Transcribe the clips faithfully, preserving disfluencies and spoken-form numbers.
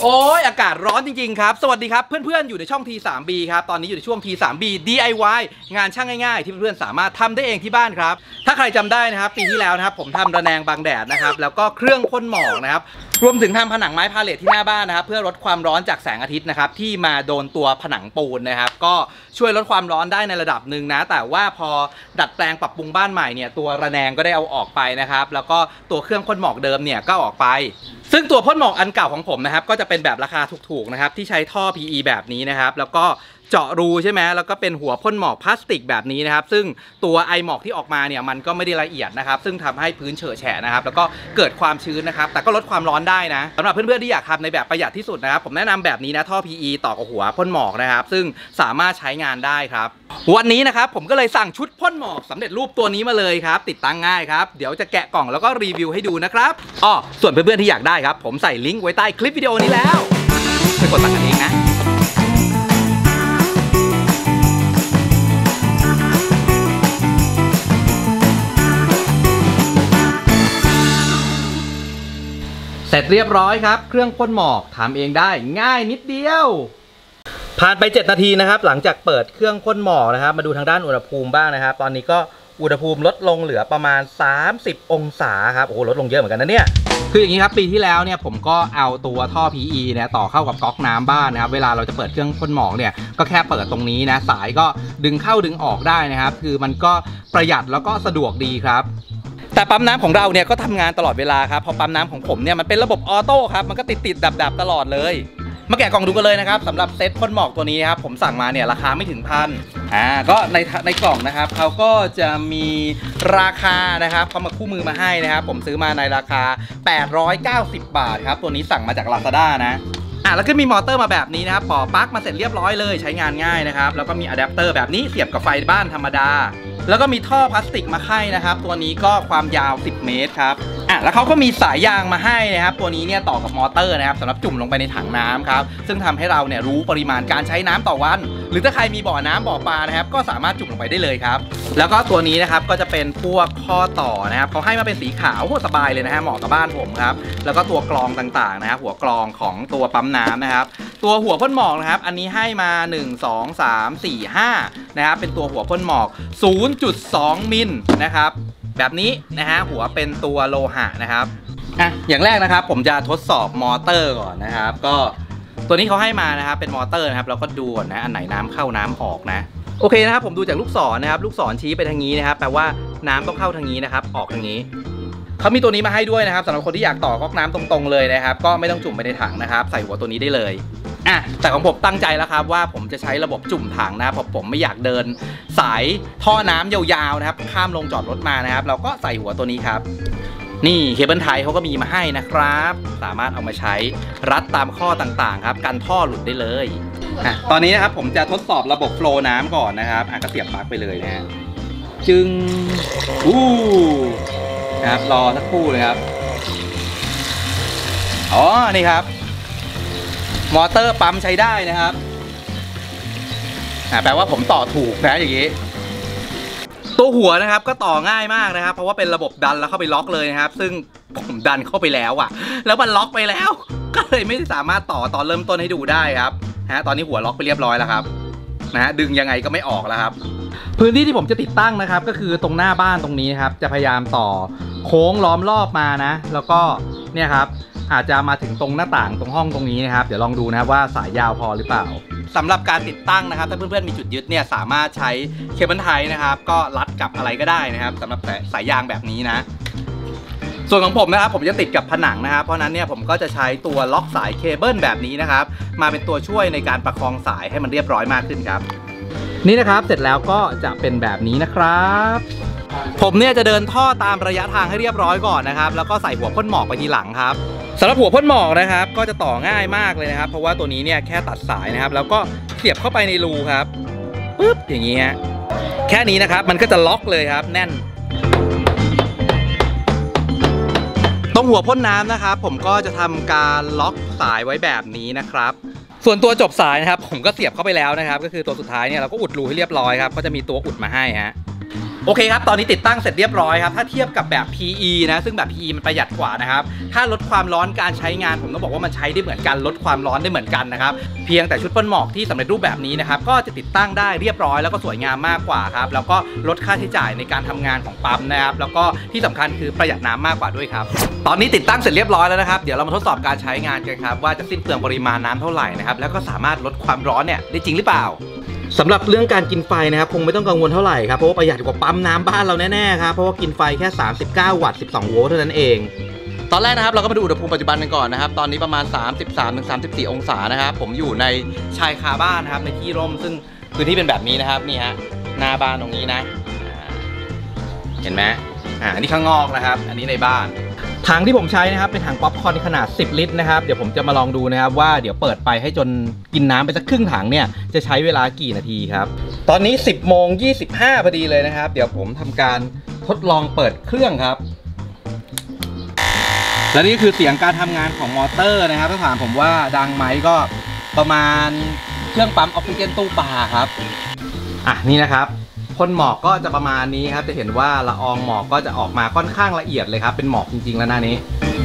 โอ้ยอากาศร้อนจริงๆครับสวัสดีครับเพื่อนๆอยู่ในช่อง ที ทรี บี ครับตอนนี้อยู่ในช่วง ที ทรี บี ดี ไอ วาย งานช่างง่ายๆที่เพื่อนๆสามารถทำได้เองที่บ้านครับถ้าใครจำได้นะครับปีที่แล้วนะครับผมทำระแนงบังแดดนะครับแล้วก็เครื่องพ่นหมอกนะครับรวมถึงทำผนังไม้พาเลทที่หน้าบ้านนะครับเพื่อลดความร้อนจากแสงอาทิตย์นะครับที่มาโดนตัวผนังปูนนะครับก็ช่วยลดความร้อนได้ในระดับหนึ่งนะแต่ว่าพอดัดแปลงปรับปรุงบ้านใหม่เนี่ยตัวระแนงก็ได้เอาออกไปนะครับแล้วก็ตัวเครื่องพ่นหมอกเดิมเนี่ยก็ออกไปซึ่งตัวพ่นหมอกอันเก่าของผมนะครับก็จะเป็นแบบราคาถูกๆนะครับที่ใช้ท่อ พี อี แบบนี้นะครับแล้วก็เจาะรูใช่ไหมแล้วก็เป็นหัวพ่นหมอกพลาสติกแบบนี้นะครับซึ่งตัวไอหมอกที่ออกมาเนี่ยมันก็ไม่ได้ละเอียดนะครับซึ่งทำให้พื้นเฉอะแฉะนะครับแล้วก็เกิดความชื้นนะครับแต่ก็ลดความร้อนได้นะสำหรับเพื่อนๆที่อยากทำในแบบประหยัดที่สุดนะครับผมแนะนำแบบนี้นะท่อ พี อี ต่อกับหัวพ่นหมอกนะครับซึ่งสามารถใช้งานได้ครับวันนี้นะครับผมก็เลยสั่งชุดพ่นหมอกสำเร็จรูปตัวนี้มาเลยครับติดตั้งง่ายครับเดี๋ยวจะแกะกล่องแล้วก็รีวิวให้ดูนะครับอ้อส่วนเพื่อนๆที่อยากได้ครับผมใส่ลิงก์ไว้ใต้คลิปวิดีโอนี้แล้วไปกดสั่งกันเองนะเสร็จเรียบร้อยครับเครื่องพ่นหมอกทำเองได้ง่ายนิดเดียวผ่านไปเจ็ดนาทีนะครับหลังจากเปิดเครื่องพ่นหมอกนะครับมาดูทางด้านอุณหภูมิบ้างนะครับตอนนี้ก็อุณหภูมิลดลงเหลือประมาณสามสิบองศาครับโอ้โหลดลงเยอะเหมือนกันนะเนี่ยคืออย่างนี้ครับปีที่แล้วเนี่ยผมก็เอาตัวท่อ พี อี เนี่ยต่อเข้ากับก๊อกน้ำบ้านนะครับเวลาเราจะเปิดเครื่องพ่นหมอกเนี่ยก็แค่เปิดตรงนี้นะสายก็ดึงเข้าดึงออกได้นะครับคือมันก็ประหยัดแล้วก็สะดวกดีครับแต่ปั๊มน้ำของเราเนี่ยก็ทำงานตลอดเวลาครับเพราะปั๊มน้ำของผมเนี่ยมันเป็นระบบออโต้ครับมันก็ติดติดดับดับตลอดเลยมาแกะกล่องดูกันเลยนะครับสำหรับเซ็ตพ่นหมอกตัวนี้นะครับผมสั่งมาเนี่ยราคาไม่ถึงพันอ่าก็ในในกล่องนะครับเขาก็จะมีราคานะครับเขามาคู่มือมาให้นะครับผมซื้อมาในราคาแปดร้อยเก้าสิบบาทครับตัวนี้สั่งมาจาก Lazada นะอ่ะแล้วก็มีมอเตอร์มาแบบนี้นะครับต่อปลั๊กมาเสร็จเรียบร้อยเลยใช้งานง่ายนะครับแล้วก็มีอะแดปเตอร์แบบนี้เสียบกับไฟบ้านธรรมดาแล้วก็มีท่อพลาสติกมาให้นะครับตัวนี้ก็ความยาวสิบเมตรครับอ่ะแล้วเขาก็มีสายยางมาให้นะครับตัวนี้เนี่ยต่อกับมอเตอร์นะครับสำหรับจุ่มลงไปในถังน้ำครับซึ่งทำให้เราเนี่ยรู้ปริมาณการใช้น้ำต่อวันหรือถ้าใครมีบ่อน้ำบ่อปลานะครับก็สามารถจุ่มลงไปได้เลยครับแล้วก็ตัวนี้นะครับก็จะเป็นพวกข้อต่อนะครับเขาให้มาเป็นสีขาวโคตรสบายเลยนะฮะเหมาะกับบ้านผมครับแล้วก็ตัวกรองต่างๆนะครับหัวกรองของตัวปั๊มน้ำนะครับตัวหัวพ่นหมอกนะครับอันนี้ให้มาหนึ่ง สอง สาม สี่ ห้านะครับเป็นตัวหัวพ่นหมอก ศูนย์จุดสอง มิลนะครับแบบนี้นะฮะหัวเป็นตัวโลหะนะครับอ่ะอย่างแรกนะครับผมจะทดสอบมอเตอร์ก่อนนะครับก็ตัวนี้เขาให้มานะครับเป็นมอเตอร์นะครับเราก็ดูก่อนนะอันไหนน้ำเข้าน้ำออกนะโอเคนะครับผมดูจากลูกศรนะครับลูกศรชี้ไปทางนี้นะครับแปลว่าน้ำต้องเข้าทางนี้นะครับออกทางนี้เขามีตัวนี้มาให้ด้วยนะครับสำหรับคนที่อยากต่อก๊อกน้ำตรงๆเลยนะครับก็ไม่ต้องจุ่มไปในถังนะครับใส่หัวตัวนี้ได้เลยอ่ะแต่ของผมตั้งใจแล้วครับว่าผมจะใช้ระบบจุ่มถังนะครับเพราะผมไม่อยากเดินสายท่อน้ำยาวๆนะครับข้ามลงจอดรถมานะครับเราก็ใส่หัวตัวนี้ครับนี่เคเบิลไทยเขาก็มีมาให้นะครับสามารถเอามาใช้รัดตามข้อต่างๆครับกันท่อหลุดได้เลยอ่ะตอนนี้นะครับผมจะทดสอบระบบโฟลว์น้ำก่อนนะครับอ่ะก็เสียบปลั๊กไปเลยนะฮะจึงอู้นะครับรอสักครู่เลยครับอ๋อนี่ครับมอเตอร์ปั๊มใช้ได้นะครับแปลว่าผมต่อถูกนะอย่างนี้ตัวหัวนะครับก็ต่อง่ายมากนะครับเพราะว่าเป็นระบบดันแล้วเข้าไปล็อกเลยนะครับซึ่งผมดันเข้าไปแล้วอะแล้วมันล็อกไปแล้วก็เลยไม่สามารถต่อตอนเริ่มต้นให้ดูได้ครับฮะตอนนี้หัวล็อกไปเรียบร้อยแล้วครับนะฮะดึงยังไงก็ไม่ออกแล้วครับพื้นที่ที่ผมจะติดตั้งนะครับก็คือตรงหน้าบ้านตรงนี้ครับจะพยายามต่อโค้งล้อมรอบมานะแล้วก็เนี่ยครับอาจจะมาถึงตรงหน้าต่างตรงห้องตรงนี้นะครับเดี๋ยวลองดูนะครับว่าสายยาวพอหรือเปล่าสำหรับการติดตั้งนะครับถ้าเพื่อนๆมีจุดยึดเนี่ยสามารถใช้เคเบิลไทยนะครับก็รัดกับอะไรก็ได้นะครับสำหรับสายยางแบบนี้นะส่วนของผมนะครับผมจะติดกับผนังนะครับเพราะนั้นเนี่ยผมก็จะใช้ตัวล็อกสายเคเบิลแบบนี้นะครับมาเป็นตัวช่วยในการประคองสายให้มันเรียบร้อยมากขึ้นครับนี่นะครับเสร็จแล้วก็จะเป็นแบบนี้นะครับผมเนี่ยจะเดินท่อตามระยะทางให้เรียบร้อยก่อนนะครับแล้วก็ใส่หัวพ่นหมอกไปทีหลังครับสำหรับหัวพ่นหมอกนะครับก็จะต่อง่ายมากเลยนะครับเพราะว่าตัวนี้เนี่ยแค่ตัดสายนะครับแล้วก็เสียบเข้าไปในรูครับปึ๊บอย่างนี้ฮะแค่นี้นะครับมันก็จะล็อกเลยครับแน่นตรงหัวพ่นน้ำนะครับผมก็จะทำการล็อกสายไว้แบบนี้นะครับส่วนตัวจบสายนะครับผมก็เสียบเข้าไปแล้วนะครับก็คือตัวสุดท้ายเนี่ยเราก็อุดรูให้เรียบร้อยครับก็จะมีตัวอุดมาให้ฮะโอเคครับตอนนี้ติดตั้งเสร็จเรียบร้อยครับถ้าเทียบกับแบบ พี อี นะซึ่งแบบ พี อี มันประหยัดกว่านะครับถ้าลดความร้อนการใช้งานผมต้องบอกว่ามันใช้ได้เหมือนกันลดความร้อนได้เหมือนกันนะครับเพียงแต่ชุดพ่นหมอกที่สำเร็จรูปแบบนี้นะครับก็จะติดตั้งได้เรียบร้อยแล้วก็สวยงามมากกว่าครับแล้วก็ลดค่าใช้จ่ายในการทำงานของปั๊มนะครับแล้วก็ที่สำคัญคือประหยัดน้ำมากกว่าด้วยครับตอนนี้ติดตั้งเสร็จเรียบร้อยแล้วนะครับเดี๋ยวเรามาทดสอบการใช้งานกันครับว่าจะสิ้นเปลืองปริมาณน้ำเท่าไหร่นะครับแล้วก็สามารถลดความร้อนเนี่ยได้จริงหรือเปล่าสำหรับเรื่องการกินไฟนะครับคงไม่ต้องกังวลเท่าไหร่ครับเพราะว่าประหยัดกว่าปั๊มน้ำบ้านเราแน่ๆครับเพราะว่ากินไฟแค่สามสิบเก้าวัตต์สิบสองโวลต์เท่านั้นเองตอนแรกนะครับเราก็มาดูอุณหภูมิปัจจุบันกันก่อนนะครับตอนนี้ประมาณ สามสิบสามถึงสามสิบสี่ องศานะครับผมอยู่ในชายคาบ้านนะครับในที่ร่มซึ่งพื้นที่เป็นแบบนี้นะครับนี่ฮะหน้าบ้านตรงนี้นะเห็นไหมอ่าอันนี้ข้างนอกนะครับอันนี้ในบ้านถังที่ผมใช้นะครับเป็นถังป๊อปคอร์นขนาดสิบลิตรนะครับเดี๋ยวผมจะมาลองดูนะครับว่าเดี๋ยวเปิดไปให้จนกินน้ำไปสักครึ่งถังเนี่ยจะใช้เวลากี่นาทีครับตอนนี้ สิบโมงยี่สิบห้าพอดีเลยนะครับเดี๋ยวผมทำการทดลองเปิดเครื่องครับและนี่คือเสียงการทำงานของมอเตอร์นะครับถ้าถามผมว่าดังไหมก็ประมาณเครื่องปั๊มออกซิเจนตู้ปลาครับอ่ะนี่นะครับพ่นหมอกก็จะประมาณนี้ครับจะเห็นว่าละอองหมอกก็จะออกมาค่อนข้างละเอียดเลยครับเป็นหมอกจริงๆแล้วหน้านี้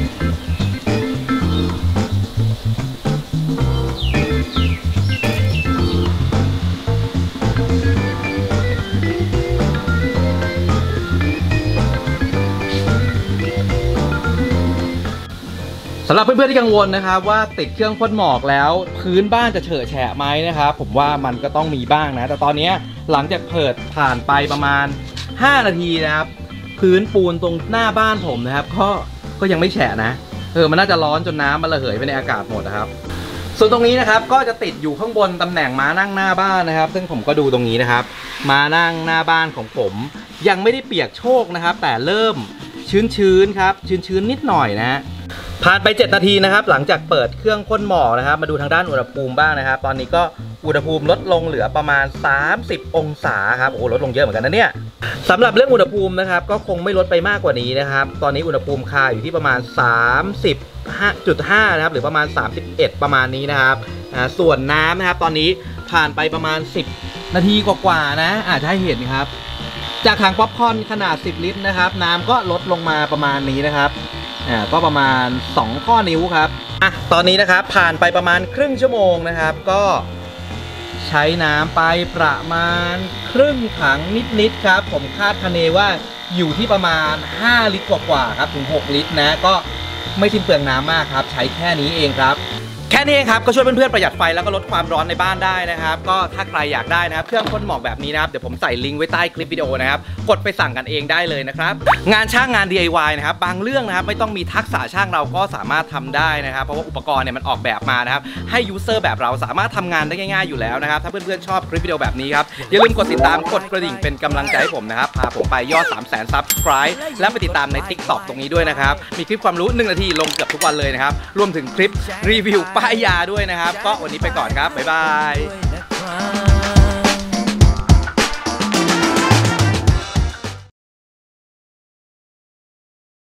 สำหรับเพื่อนๆที่กังวลนะครับว่าติดเครื่องพ่นหมอกแล้วพื้นบ้านจะเฉอะแฉะไหมนะครับผมว่ามันก็ต้องมีบ้างนะแต่ตอนนี้หลังจากเปิดผ่านไปประมาณห้านาทีนะครับพื้นปูนตรงหน้าบ้านผมนะครับก็ก็ยังไม่แฉะนะเออมันน่าจะร้อนจนน้ำมันระเหยไปในอากาศหมดนะครับส่วนตรงนี้นะครับก็จะติดอยู่ข้างบนตำแหน่งม้านั่งหน้าบ้านนะครับซึ่งผมก็ดูตรงนี้นะครับม้านั่งหน้าบ้านของผมยังไม่ได้เปียกโชกนะครับแต่เริ่มชื้นๆครับชื้นๆนิดหน่อยนะผ่านไปเจ็ดนาทีนะครับหลังจากเปิดเครื่องพ่นหมอกนะครับมาดูทางด้านอุณหภูมิบ้างนะครับตอนนี้ก็อุณหภูมิลดลงเหลือประมาณสามสิบองศาครับโอ้ลดลงเยอะเหมือนกันนะเนี่ยสำหรับเรื่องอุณหภูมินะครับก็คงไม่ลดไปมากกว่านี้นะครับตอนนี้อุณหภูมิคาอยู่ที่ประมาณ สามสิบจุดห้า นะครับหรือประมาณสามสิบเอ็ดประมาณนี้นะครับส่วนน้ำนะครับตอนนี้ผ่านไปประมาณสิบนาทีกว่าๆนะอาจจะให้เห็นครับจากถังป๊อปคอร์นขนาดสิบลิตรนะครับน้ำก็ลดลงมาประมาณนี้นะครับอ่าก็ประมาณสองข้อนิ้วครับอ่ะตอนนี้นะครับผ่านไปประมาณครึ่งชั่วโมงนะครับก็ใช้น้ำไปประมาณครึ่งถังนิดๆครับผมคาดคะเนว่าอยู่ที่ประมาณห้าลิตรกว่าๆครับถึงหกลิตรนะก็ไม่สิ้นเปลืองน้ำมากครับใช้แค่นี้เองครับแค่นี้เองครับก็ช่วยเพื่อนๆประหยัดไฟแล้วก็ลดความร้อนในบ้านได้นะครับก็ถ้าใครอยากได้นะครับเครื่องพ่นหมอกแบบนี้นะครับเดี๋ยวผมใส่ลิงก์ไว้ใต้คลิปวิดีโอนะครับกดไปสั่งกันเองได้เลยนะครับงานช่างงาน ดี ไอ วาย นะครับบางเรื่องนะครับไม่ต้องมีทักษะช่างเราก็สามารถทำได้นะครับเพราะว่าอุปกรณ์เนี่ยมันออกแบบมานะครับให้ยูเซอร์แบบเราสามารถทำงานได้ง่ายๆอยู่แล้วนะครับถ้าเพื่อนๆชอบคลิปวิดีโอแบบนี้ครับอย่าลืมกดติดตามกดกระดิ่งเป็นกำลังใจให้ผมนะครับพาผมไปยอด สามแสน ซับสไครบ์ และไปติดตามใน ติ๊กต็อก ตรงนี้ด้วยนะครับมีคลิปความรู้หนึ่งนาทีลงเกือบทุกวันเลยนะครับรวมถึงคลิปรีวิวป้ายยาด้วยนะครับก็วันนี้ไปก่อนครับบ๊ายบาย